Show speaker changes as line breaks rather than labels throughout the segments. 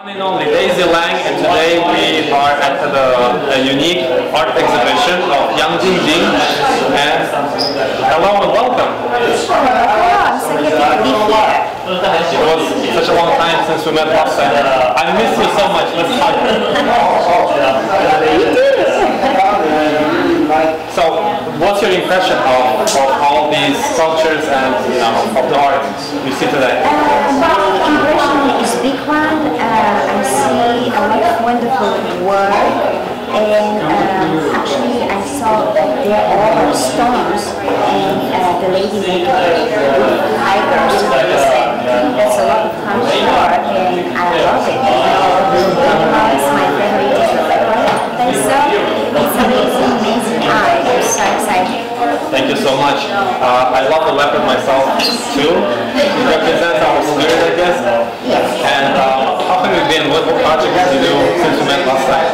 and only Daisy Lang, and today we are at a unique art exhibition of Yang Jingjing. And hello and welcome.
Hello, I'm so happy to be here.
It was such a long time since we met last time. I miss you so much. Let's hug.
You too.
So, what's your impression of all these sculptures and of the art you see today?
My impression is a big one. I see a lot of wonderful work, and actually I saw that there are stones, and the lady made tigers represent. That's a lot of country art, and I love it. It's my favorite reference. So it's amazing art. I'm so excited.
Thank you so much. I love the leopard myself too. It represents our spirit, I guess.
Yes.
And how have you been? What project did you do since we met last time?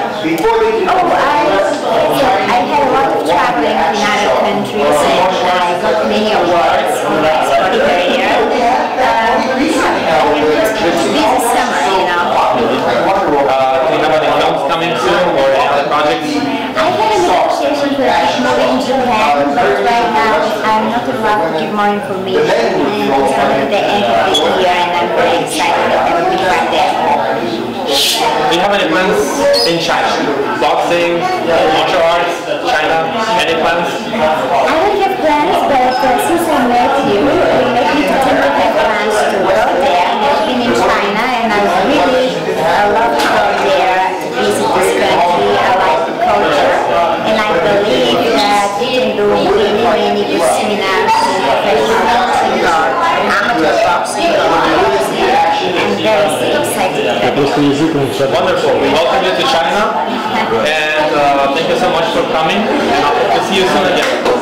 I had a lot of traveling in other countries, and I got many awards in my sport career. It was a busy summer, you know.
Do you have any films coming soon or any other projects?
I had a negotiation for a movie in Japan, but right now I'm not allowed to give more information, and it's only the end of this year, and I'm very excited that I will be right there.
Do you have any plans in China? Boxing, martial arts, China, any plans?
I don't have plans, but since I met you, we made me to think of my plans to go there. I've been in China, and I really love to go there to visit this country. I like the culture, and I believe that we can do many good seminars in professional boxing or amateur boxing or boxing. I'm very excited about it.
Wonderful. We welcome you to China, and thank you so much for coming, and I hope to see you soon again.